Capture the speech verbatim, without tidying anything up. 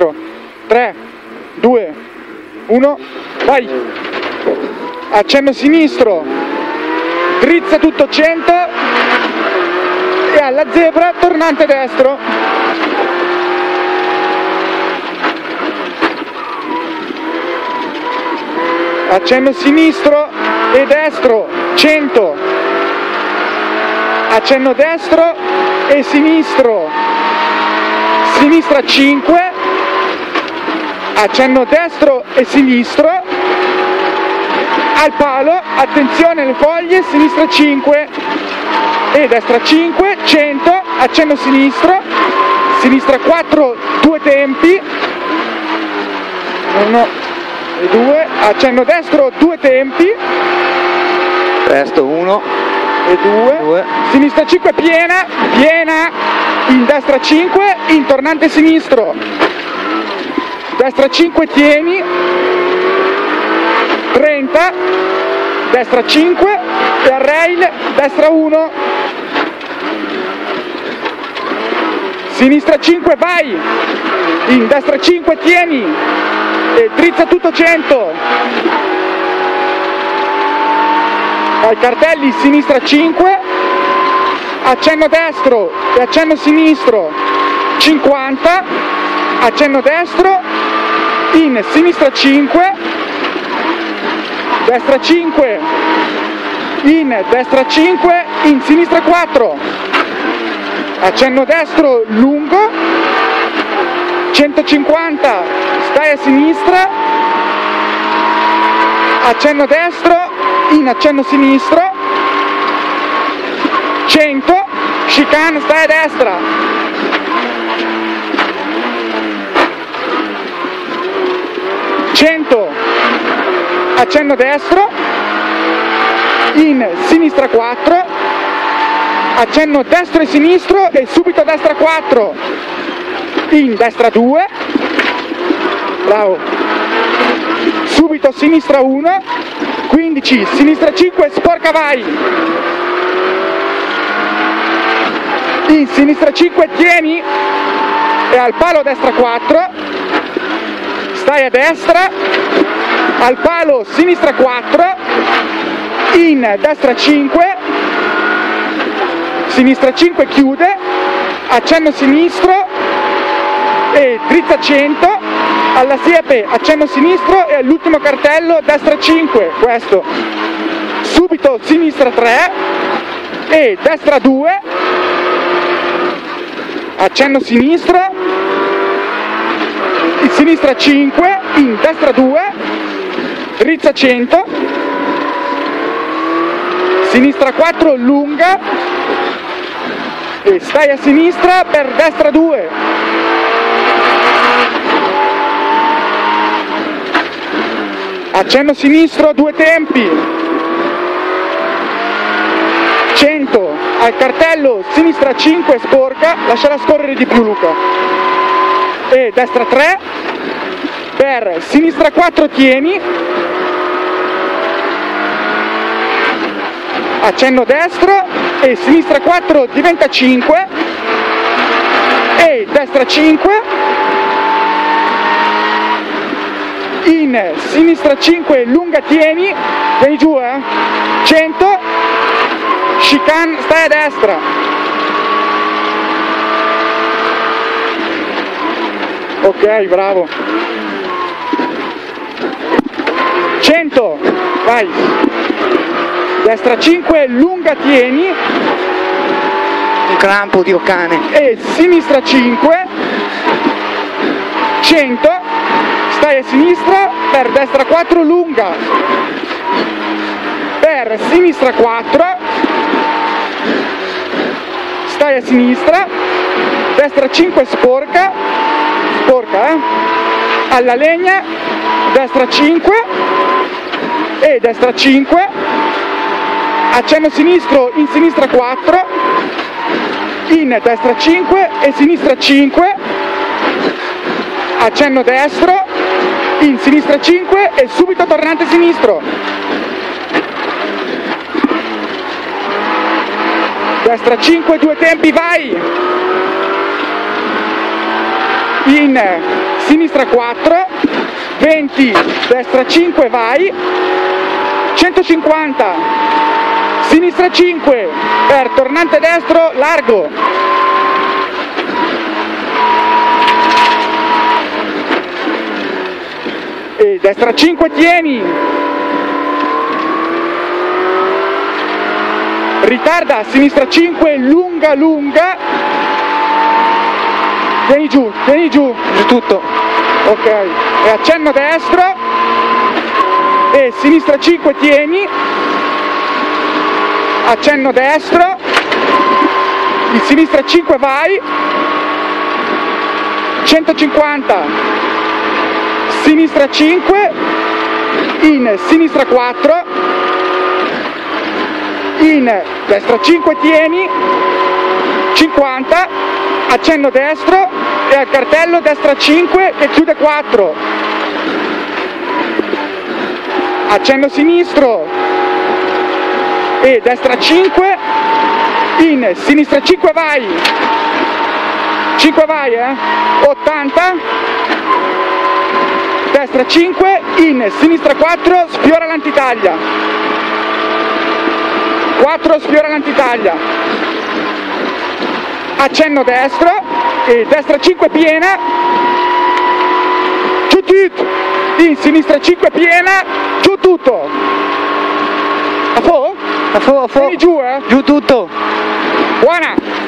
sinistro. tre, due, uno, vai. Accenno sinistro, drizza tutto cento e alla zebra tornante destro. Accenno sinistro e destro, cento. Accenno destro e sinistro, sinistra cinque. Accenno destro e sinistro, al palo, attenzione alle foglie, sinistra cinque e destra cinque, cento, accenno sinistro, sinistra quattro, due tempi, uno e due, accenno destro, due tempi, resto uno e due, due. Sinistra cinque piena, piena, in destra cinque, in tornante sinistro, destra cinque tieni, trenta, destra cinque e al rail, destra uno, sinistra cinque vai, in destra cinque tieni e drizza tutto cento, ai cartelli sinistra cinque, accenno destro e accenno sinistro cinquanta, accenno destro, in sinistra cinque, destra cinque, in destra cinque, in sinistra quattro, accenno destro lungo, centocinquanta, stai a sinistra, accenno destro, in accenno sinistro, cento, chicane, stai a destra, cento, accenno destro, in sinistra quattro, accenno destro e sinistro e subito destra quattro, in destra due, bravo, subito sinistra uno, quindici, sinistra cinque, sporca vai, in sinistra cinque tieni e al palo destra quattro, stai a destra, al palo sinistra quattro, in destra cinque, sinistra cinque chiude, accenno sinistro e drizza cento, alla siepe accenno sinistro e all'ultimo cartello destra cinque, questo, subito sinistra tre e destra due, accenno sinistro, in sinistra cinque, in destra due, drizza cento, sinistra quattro lunga e stai a sinistra per destra due, accenno sinistro due tempi, cento, al cartello sinistra cinque sporca, lasciala scorrere di più Luca, e destra tre, per sinistra quattro tieni, accenno destro e sinistra quattro diventa cinque e destra cinque, in sinistra cinque lunga tieni, vieni giù eh, cento, chicane stai a destra, ok bravo, cento, vai, destra cinque lunga tieni, un crampo dio cane, e sinistra cinque, cento, stai a sinistra per destra quattro lunga, per sinistra quattro, stai a sinistra, destra cinque sporca, sporca eh, alla legna, destra cinque e destra cinque, accenno sinistro in sinistra quattro, in destra cinque e sinistra cinque, accenno destro, in sinistra cinque e subito tornante sinistro, destra cinque due tempi vai, in sinistra quattro, venti, destra cinque, vai, centocinquanta, sinistra cinque, per tornante destro, largo, e destra cinque, tieni, ritarda, sinistra cinque, lunga, lunga, tieni giù, tieni giù, Giù tutto. ok, e accenno destro, e sinistra cinque, tieni, accenno destro, il sinistra cinque, vai, centocinquanta, sinistra cinque, in sinistra quattro, in destra cinque, tieni, cinquanta, accenno destro e al cartello destra cinque che chiude quattro, accenno sinistro e destra cinque, in sinistra cinque, vai, cinque, vai, eh, ottanta, destra cinque, in sinistra quattro, sfiora l'antitaglia, quattro, sfiora l'antitaglia, accenno destro e destra cinque piena, giù tutto, in sinistra cinque piena, giù tutto, a fo? A fu, a fu. Vieni giù, eh, Giù tutto. buona!